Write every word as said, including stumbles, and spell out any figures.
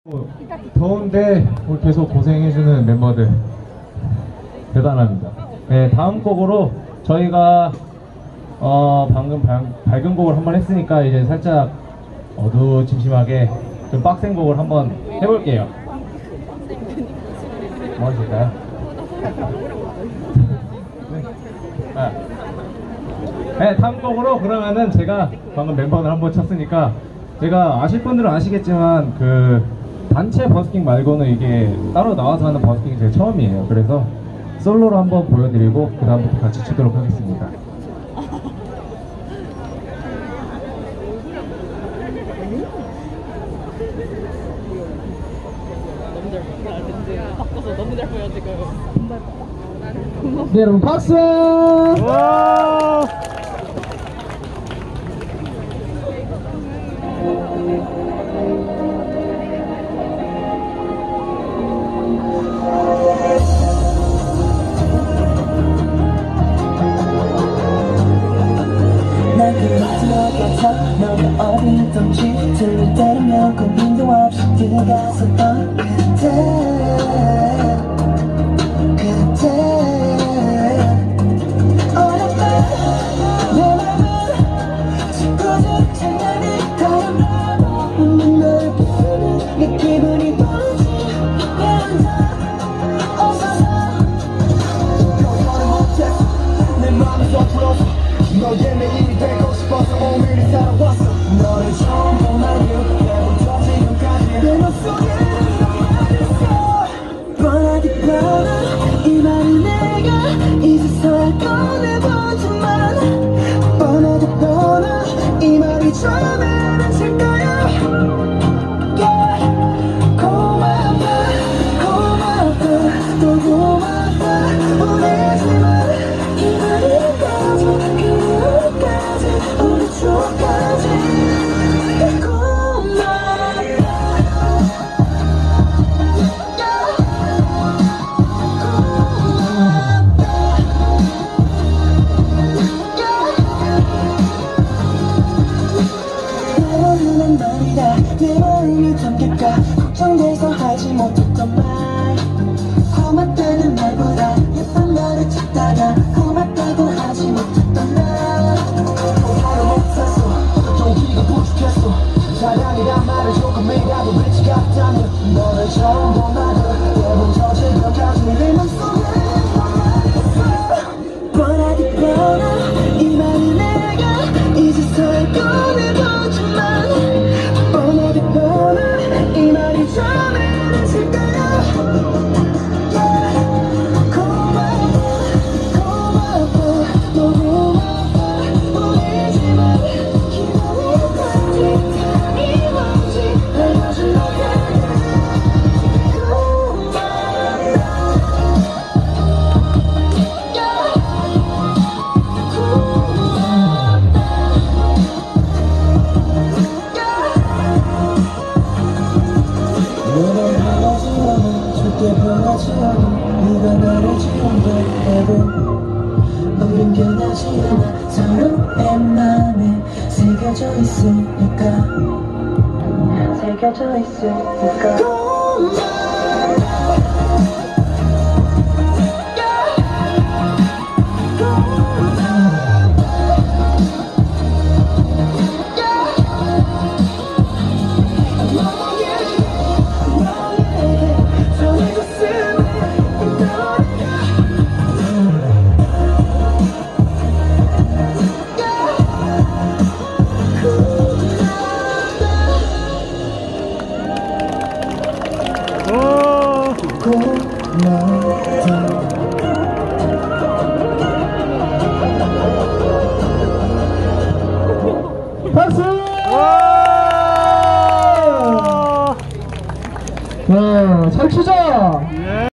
더운데 오늘 계속 고생해주는 멤버들 대단합니다. 네, 다음 곡으로 저희가 어 방금 밝, 밝은 곡을 한번 했으니까 이제 살짝 어두침침하게 좀 빡센 곡을 한번 해볼게요. 뭐 하실까요? 네. 네, 다음 곡으로 그러면은 제가 방금 멤버를 한번 쳤으니까 제가 아실 분들은 아시겠지만 그 단체 버스킹 말고는 이게 따로 나와서 하는 버스킹이 제 처음이에요. 그래서 솔로로 한번 보여드리고 그 다음부터 같이 치도록 하겠습니다. 바꿔서 너무 잘 보여 지금. 네, 여러분 박수! 와! 난 그럴 것 같아. 너가 어디 있던지 들릴 때면 고민도 없이 들어갔었던 그때 그때 어렵다 내 맘은 짓궂은 장난이 다름없는 없는 너를 보는 내 기분이 뭐지 내 혼자 없어서 용서를 못했어 내 맘이 서툴러서 너의 매일이 되고 싶어서 오늘을 살아왔어 너를 처음 본 날이유 내부터 지금까지 내 맘속에 뻔하디 뻔한 이 말이 내가 이제서야 꺼내보지만 뻔하디 뻔한 이 말이 처음에는 질까요 yeah. 고맙다 고맙다 또 고맙다 보내지만 기다리기까지 그날까지 우리 추억까지 내 마음이 담길까 걱정돼서 하지 못했던 말 고맙다는 말보다 예쁜 말을 찾다가 고맙다고 하지 못했던 날 하루 못했어 용기가 부족했어 사랑이란 말을 조금이라도 외치 같다면 너를 처음 본 날을 내부터 지금까지 내 맘속에 뻔하디 뻔한 이 말이 내가 이제서야 꺼내보지만 뻔하디 뻔한 이 말이 처음에는 질까요 yeah. 고마워 고마워 또 고마워 보내지만 기다리기까지 이 뭔지 알려준 너가 변하지 않아 네가 나를 지운다고 우린 변하지 않아 서로의 맘에 새겨져 있으니까 새겨져 있으니까 박수! 와, 잘 추자!